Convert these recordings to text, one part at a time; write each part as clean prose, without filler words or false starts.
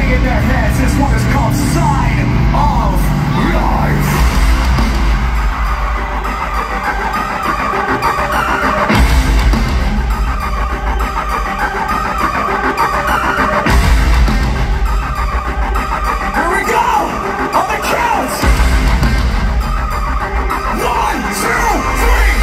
play in their heads is what is called sign of life. Here we go! On the count! 1, 2, 3!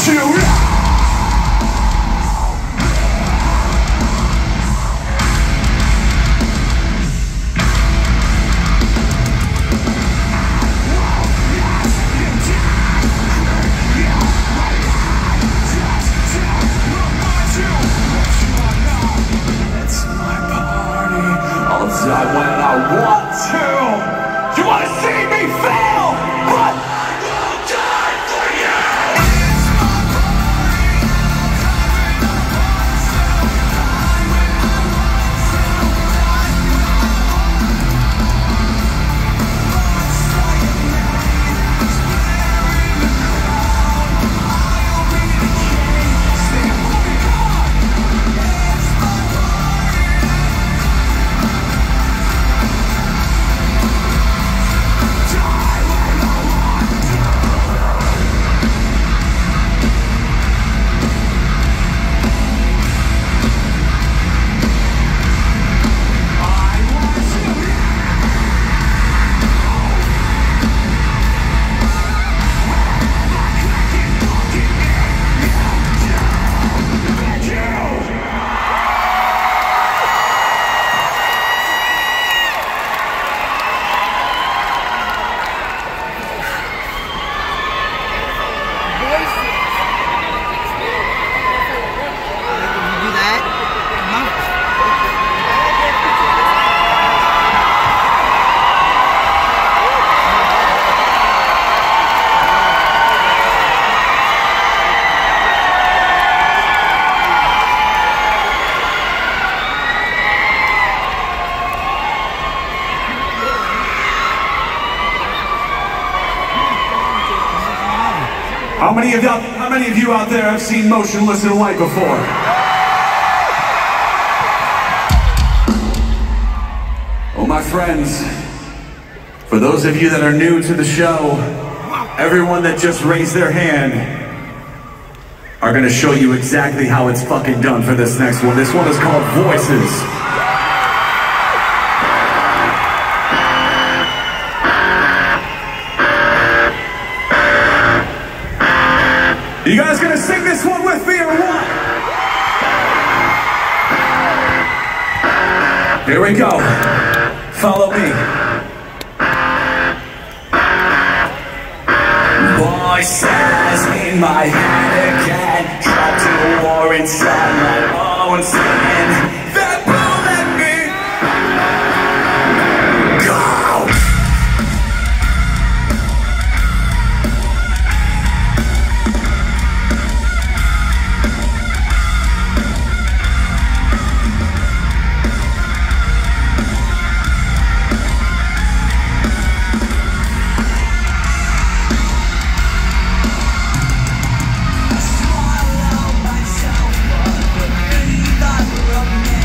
you now. I'll die when I want to. You wanna see me fail? But I will die for you. It's my party. Die when I want to. Die when I want to. Say your name. Swear in the crowd. I'll be the king. Stand for me, God. It's my party. How many of you out there have seen Motionless in White before? Oh, my friends, for those of you that are new to the show, everyone that just raised their hand are gonna show you exactly how it's fucking done for this next one. This one is called Voices. You guys gonna sing this one with me or what? Here we go. Follow me. Voices in my head again, trapped in a war inside my own skin. That won't let me go. Swallow myself, but believe I love me.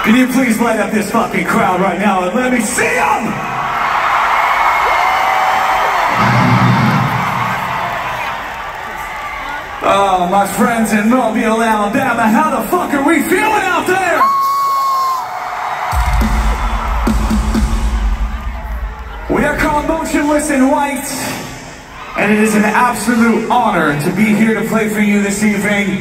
Can you please light up this fucking crowd right now and let me see them? Oh, my friends in Mobile, Alabama, how the fuck are we feeling out there? We are called Motionless in White, and it is an absolute honor to be here to play for you this evening.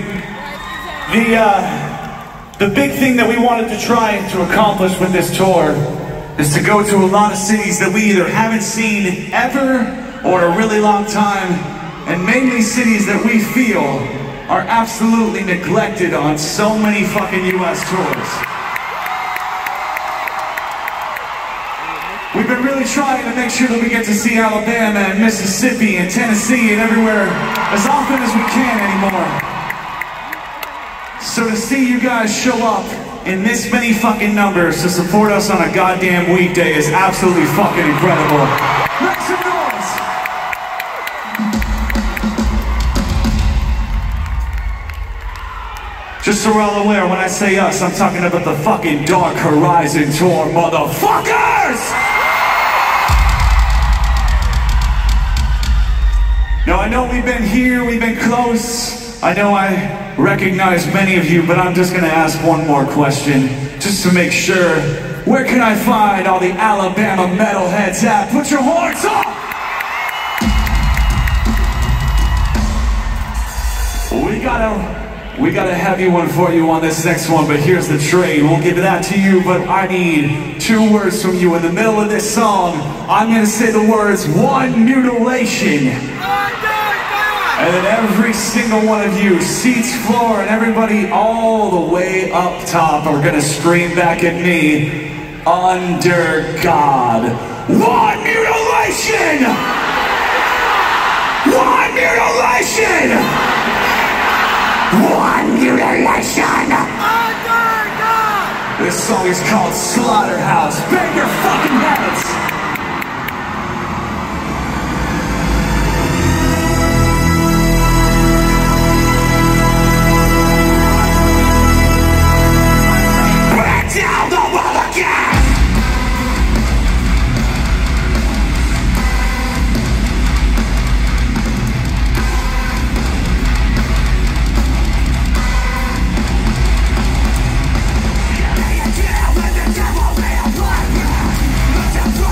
The big thing that we wanted to try to accomplish with this tour is to go to a lot of cities that we either haven't seen ever or in a really long time, and mainly cities that we feel are absolutely neglected on so many fucking US tours. We've been really trying to make sure that we get to see Alabama and Mississippi and Tennessee and everywhere as often as we can anymore. So to see you guys show up in this many fucking numbers to support us on a goddamn weekday is absolutely fucking incredible. Make some noise! Just so we're all aware, when I say us, I'm talking about the fucking Dark Horizon Tour, motherfuckers! Now I know we've been here, we've been close. I know I recognize many of you, but I'm just gonna ask one more question, just to make sure. Where can I find all the Alabama metalheads at? Put your horns up! We got a heavy one for you on this next one, but here's the trade. We'll give that to you, but I need 2 words from you. In the middle of this song, I'm gonna say the words, one mutilation. And then every single one of you, seats, floor, and everybody all the way up top are gonna scream back at me, under God. One mutilation! One mutilation! One mutilation! Under God! This song is called Slaughterhouse. Bang your fucking heads! Let the devil be a blood.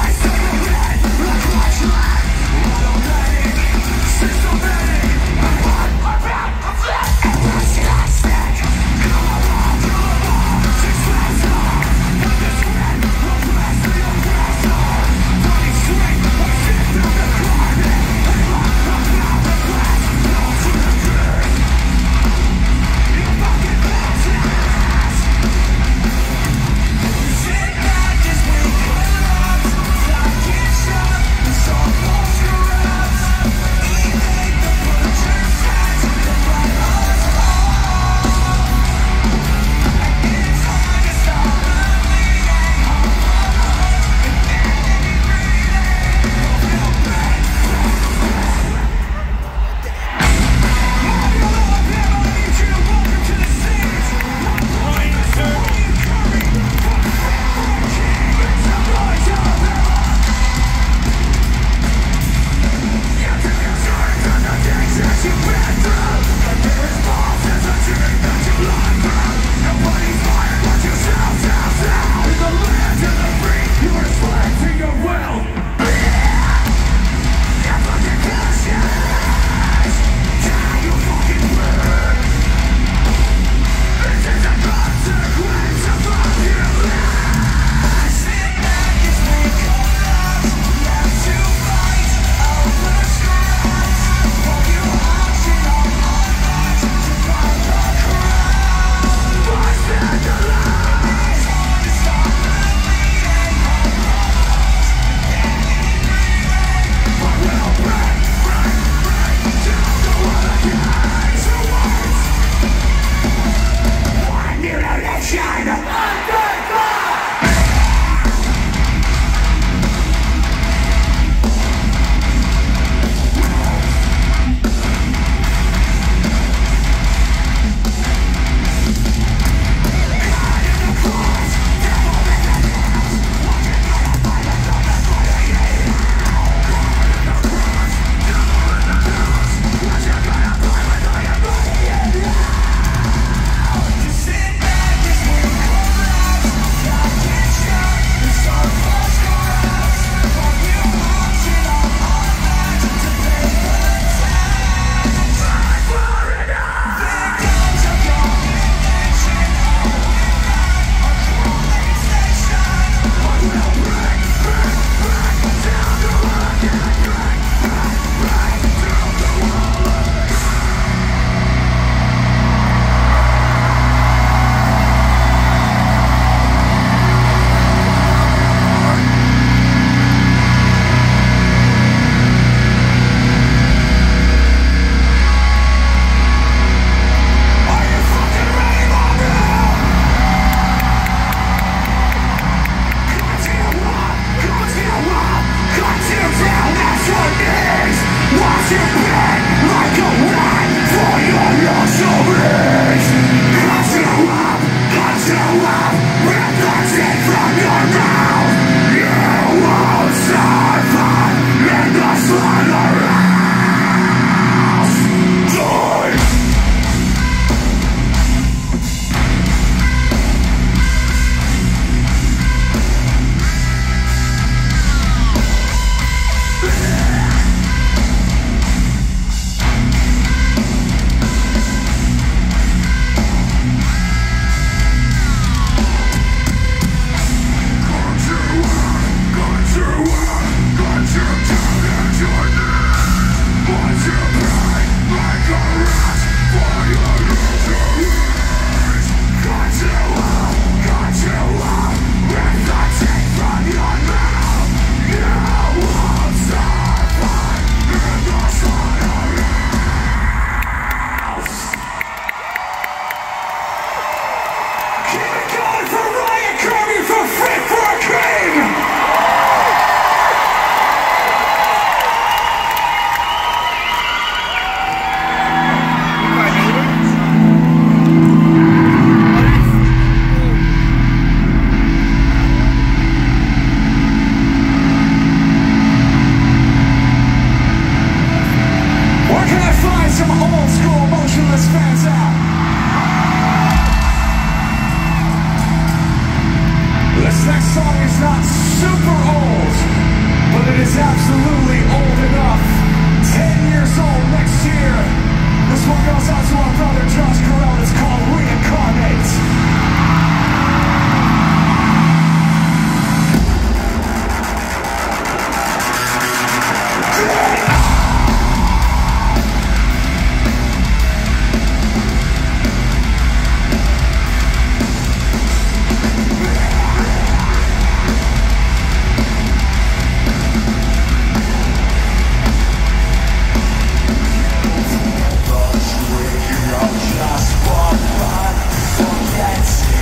next song is not super old, but it is absolutely old enough. 10 years old next year. This one goes out to our brother Josh Carell. It's called Reincarnate. Just one, but forget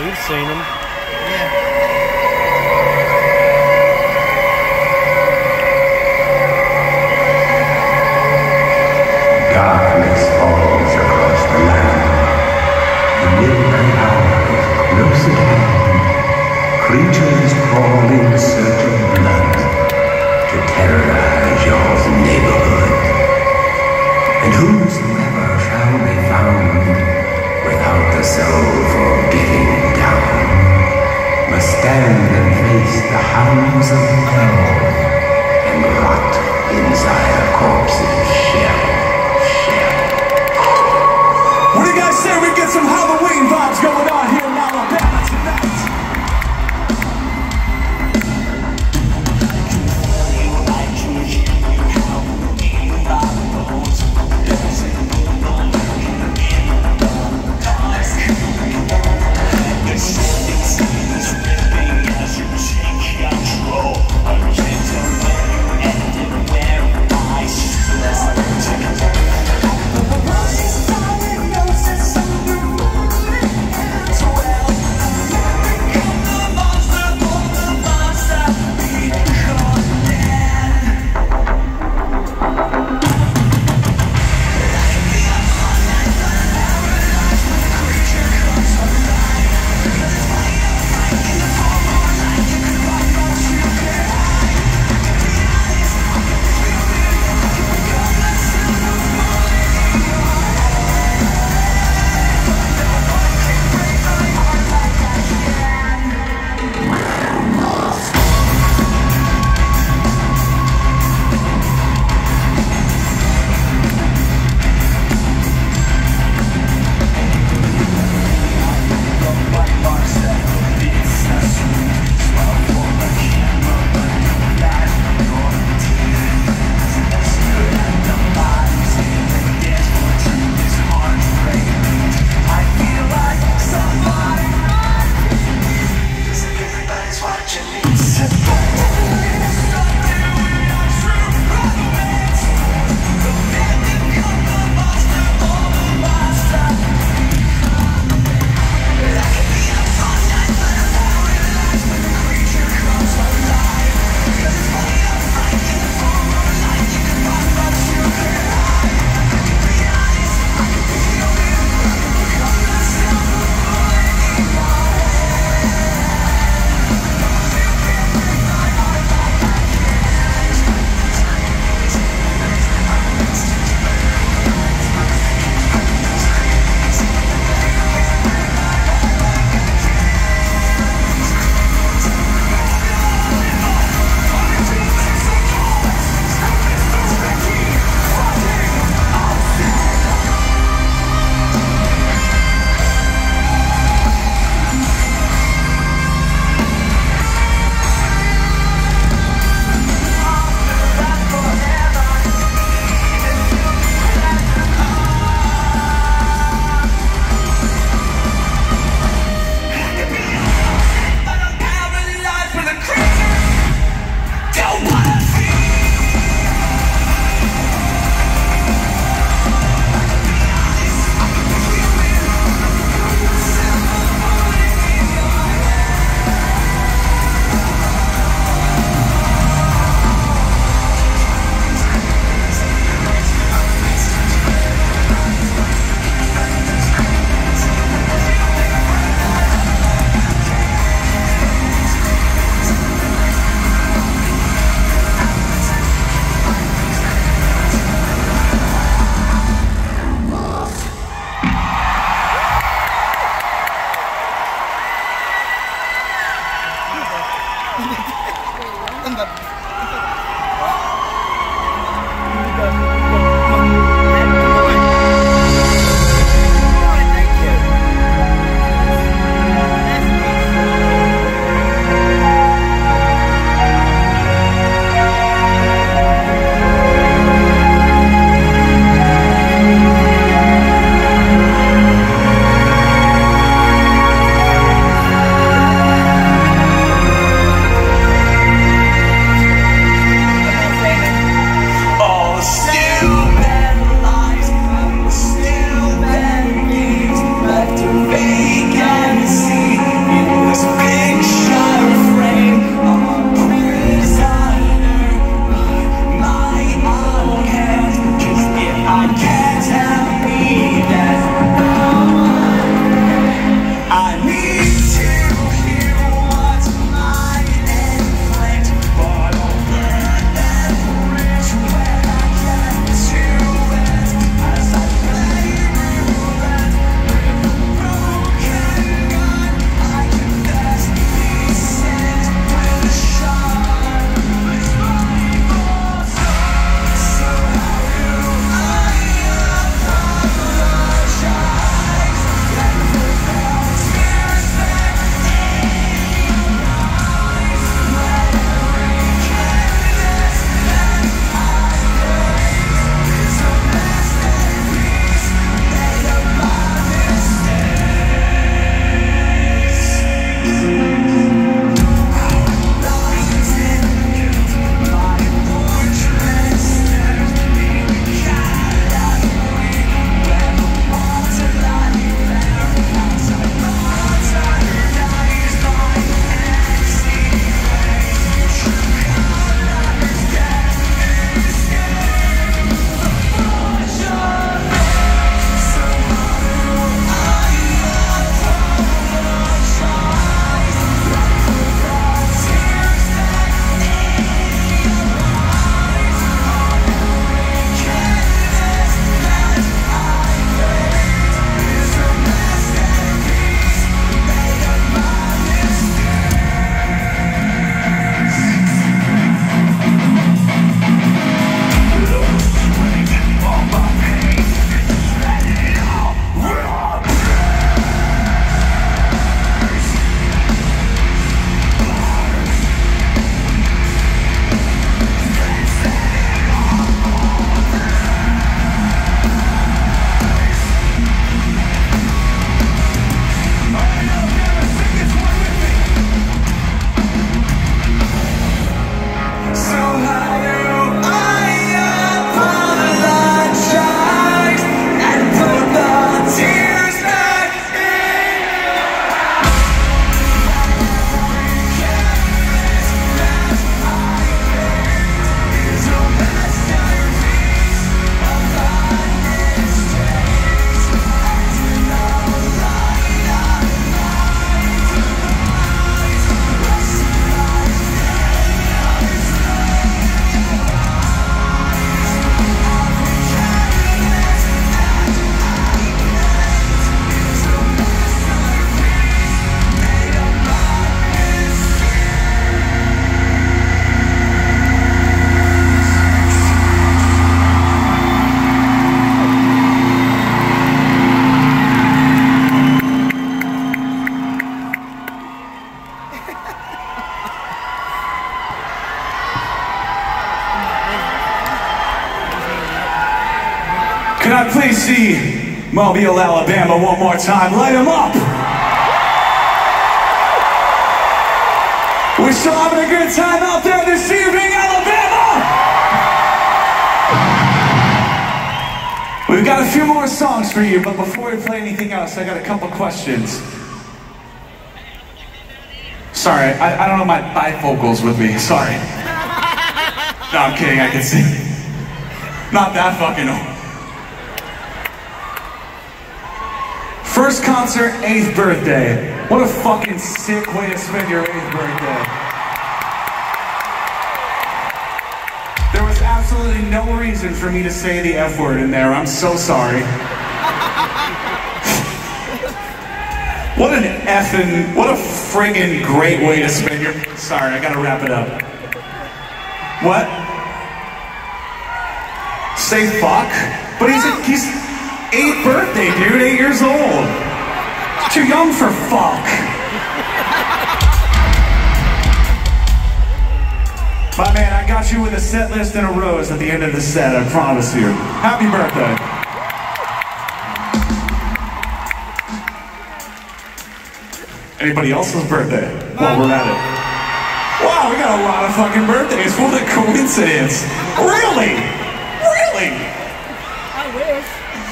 We've seen them. Darkness falls across the land. The midnight hour is close at hand. Creatures crawl in search of blood to terrorize your neighborhood. And whosoever shall be found without the soul for getting down must stand and face the hounds of hell and rot inside a corpse's shell. What do you guys say we get some Halloween vibes going on here in Alabama tonight? Can I please see Mobile, Alabama one more time? Light them up! We're still having a good time out there this evening, Alabama! We've got a few more songs for you, but before we play anything else, I got a couple questions. Sorry, I don't have my bifocals with me, sorry. No, I'm kidding, I can see. Not that fucking old. First concert, 8th birthday. What a fucking sick way to spend your 8th birthday. There was absolutely no reason for me to say the F word in there. I'm so sorry. What a friggin' great way to spend your... Sorry, I gotta wrap it up. What? Say fuck? But he's 8th birthday, dude, 8 years old. Too young for fuck. My man, I got you with a set list and a rose at the end of the set, I promise you. Happy birthday. Anybody else's birthday? While we're at it. Wow, we got a lot of fucking birthdays. What a coincidence. Really? Really? I wish.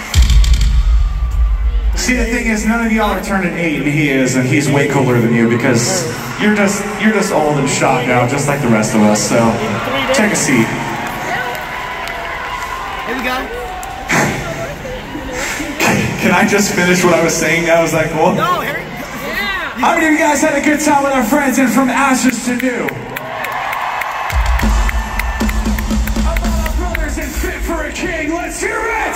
See, the thing is, none of y'all are turning 8, and he is, and he's way cooler than you because you're just old and shot now, just like the rest of us. So, take a seat. Here we go. Can I just finish what I was saying? I was like, well. No, here. How many of you guys had a good time with our friends and from ashes to new? How about our brothers in Fit for a King? Let's hear it!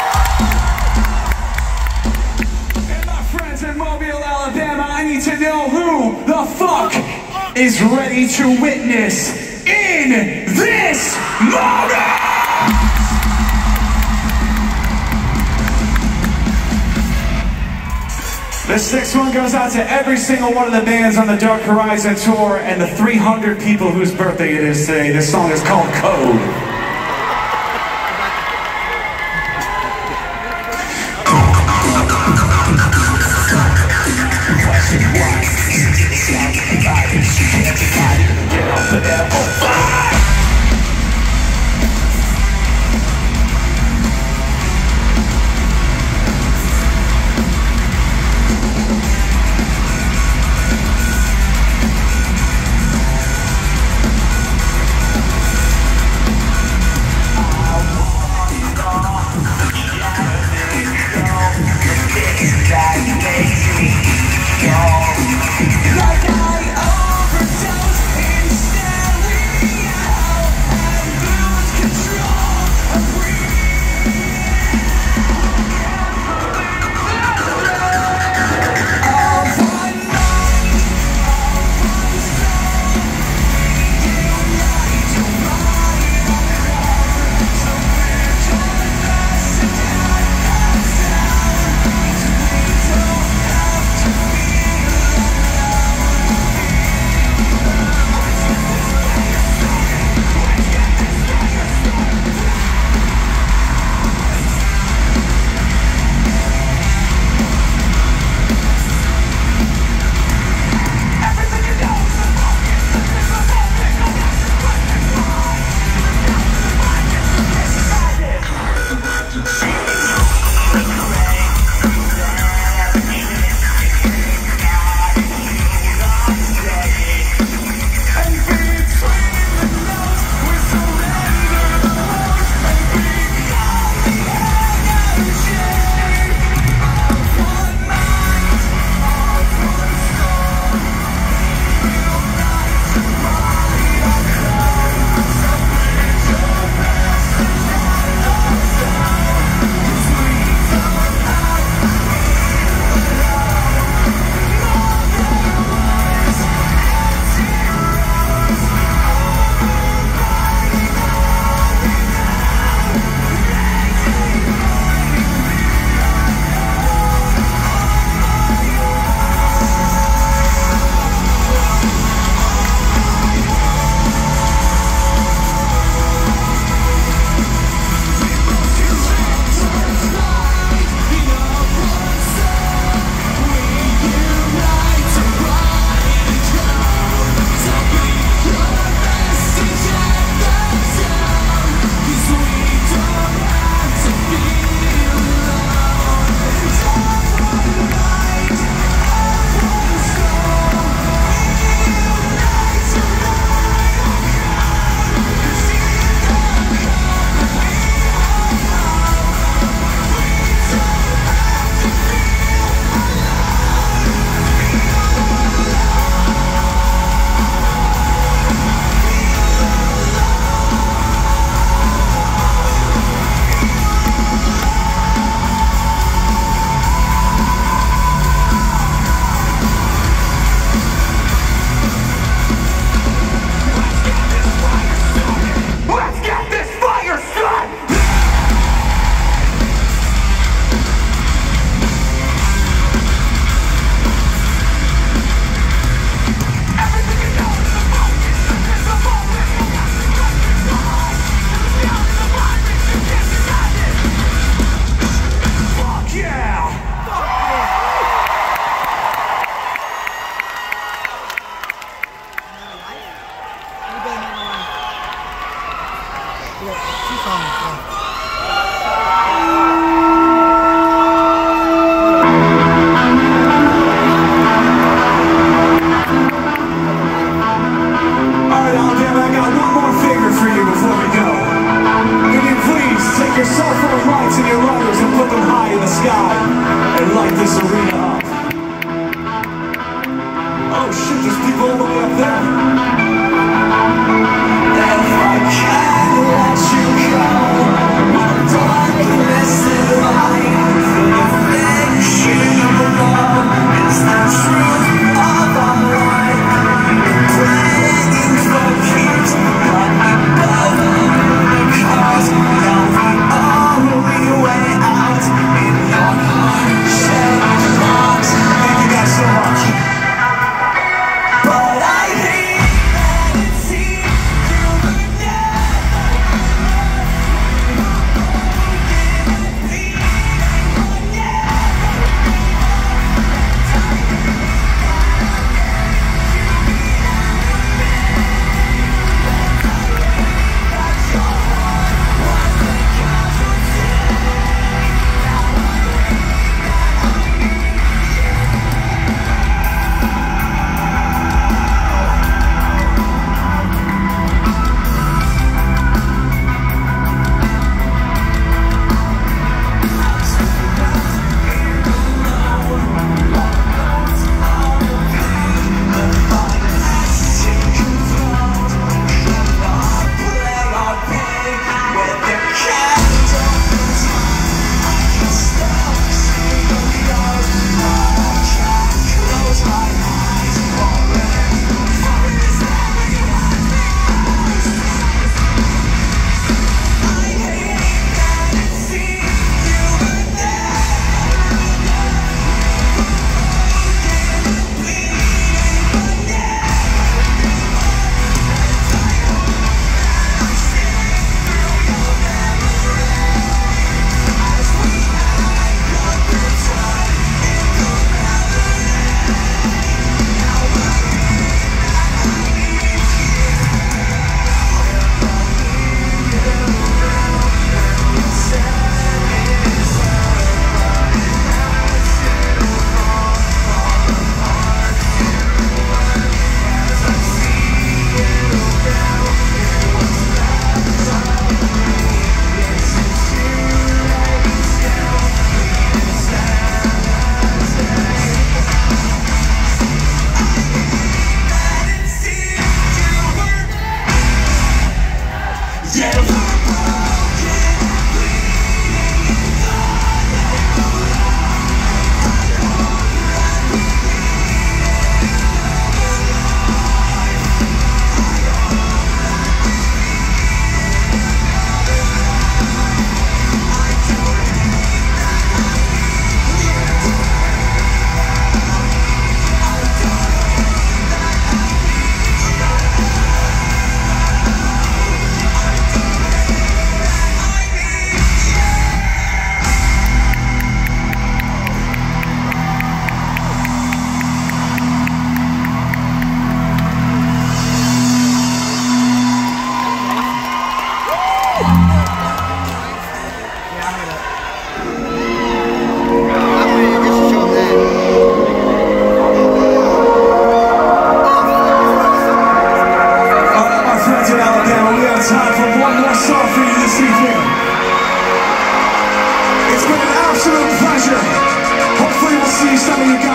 And my friends in Mobile, Alabama, I need to know who the fuck is ready to witness in this moment! This next one goes out to every single one of the bands on the Dark Horizon tour and the 300 people whose birthday it is today. This song is called Code. Like I overdosed in staring your cell phone lights and your lighters and put them high in the sky and light this arena up. Oh shit, there's people all the way up there. If I can't let you go, what darkness is light for the fiction of love is the truth of our life. Praying for peace, but we both know the cause. Now the only way out in your heart shall not. Thank you guys so much. But I hate that it seems you were time for one more song for you this evening. It's been an absolute pleasure. Hopefully we'll see some of you guys